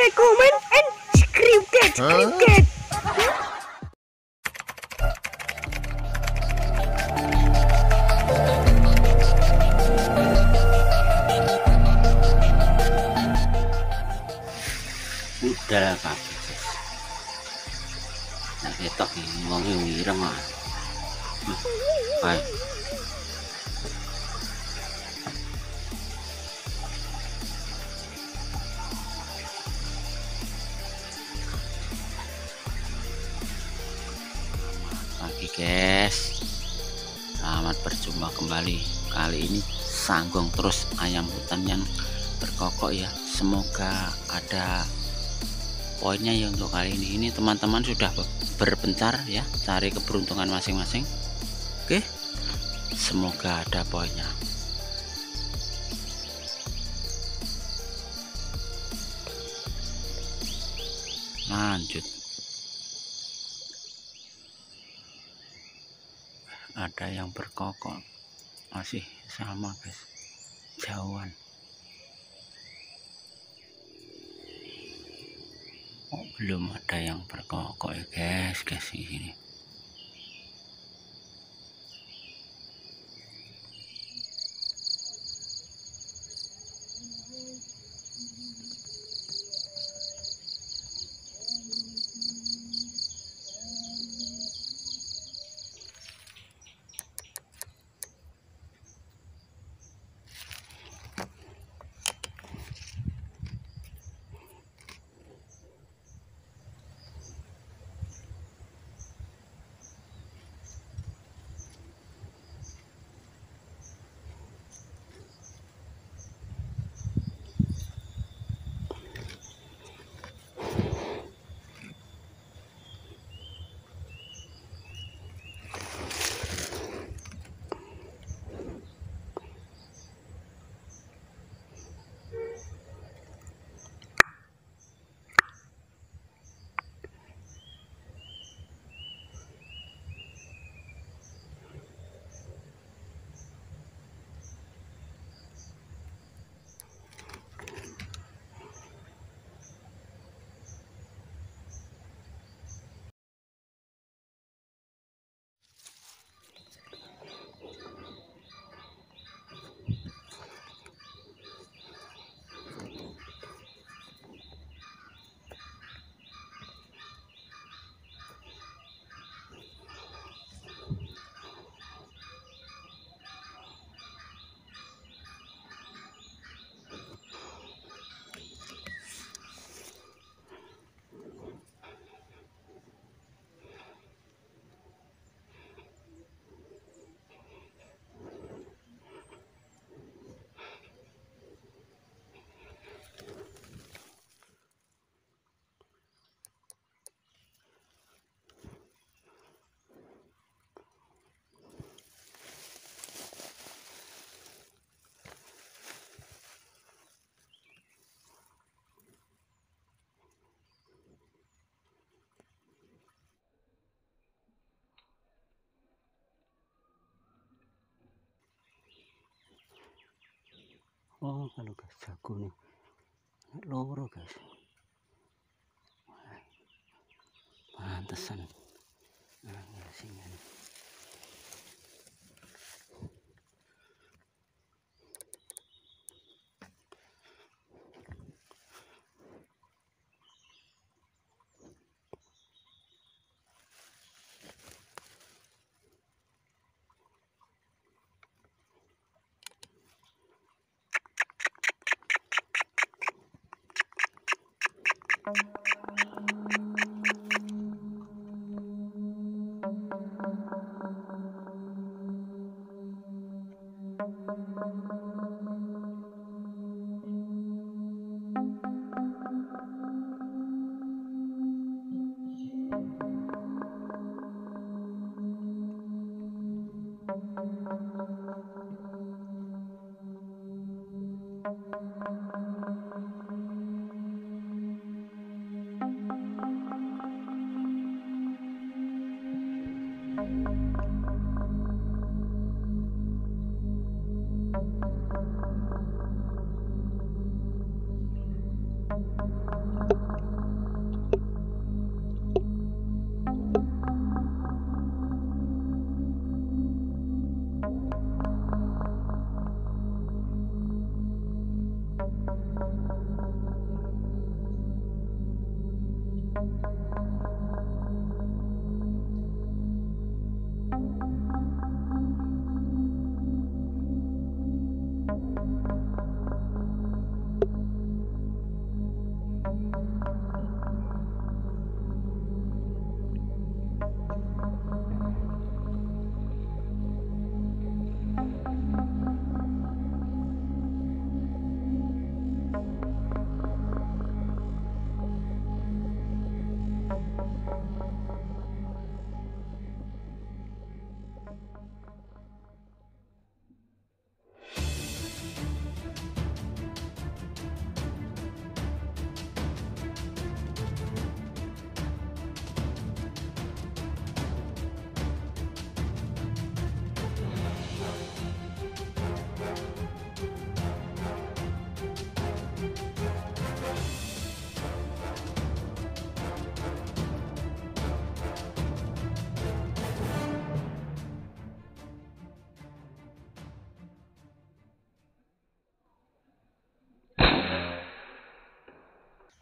like, comment, and cricket. Udah kabeh. Nah, ketok iki wong wireng ah. Hai. Pagi guys, selamat berjumpa kembali. Kali ini Sanggong terus ayam hutan yang berkokok ya. Semoga ada poinnya ya untuk kali ini. Ini teman-teman sudah berpencar ya, cari keberuntungan masing-masing. Oke, semoga ada poinnya. Lanjut. Ada yang berkokok, masih sama guys, jauhan. Oh, belum ada yang berkokok ya guys di sini. Oh, kalau guys, jago nih, loro guys, pantesan. Nah, sini.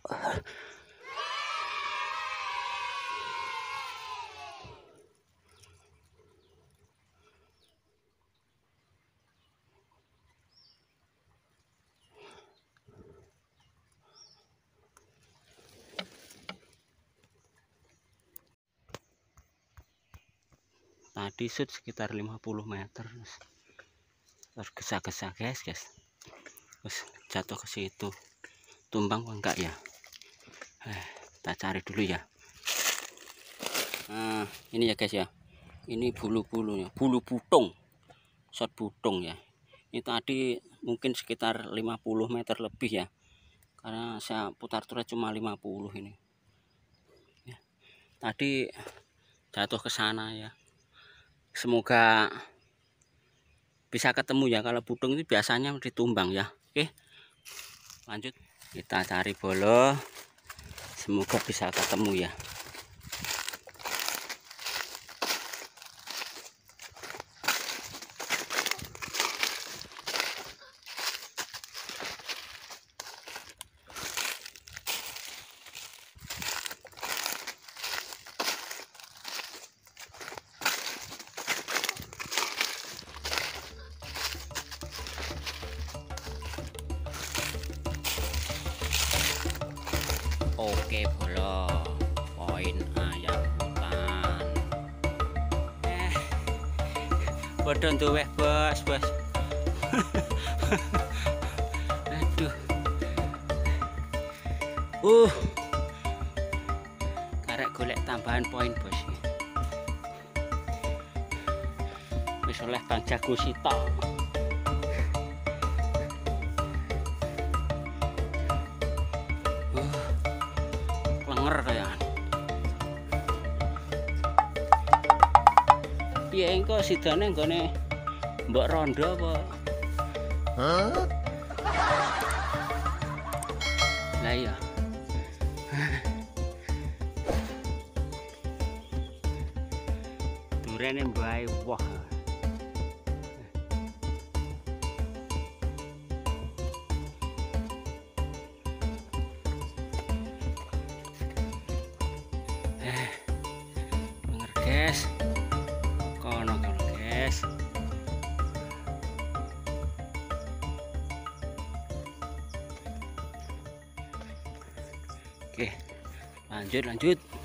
Tadi shoot sekitar 50 meter tergesa-gesa guys, terus jatuh ke situ. Tumbang enggak ya? Kita cari dulu ya. Nah, ini ya guys ya. Ini bulu-bulunya, bulu butung, shot butung ya. Ini tadi mungkin sekitar 50 meter lebih ya. Karena saya putar turret cuma 50 ini. Ya. Tadi jatuh ke sana ya. Semoga bisa ketemu ya. Kalau budung itu biasanya ditumbang ya. Oke, lanjut kita cari bolo, semoga bisa ketemu ya. Oke, bolo poin ayam hutan. Bodoh tuh weh bos. Aduh. Karek golek tambahan poin bos. Wis oleh Bang Jago Sito. Lenger kayak. Piye engko sidane nggone mbok rondo apa? Lah iya. Durene mbae wah. Bener guys. Kono guys. Oke, lanjut.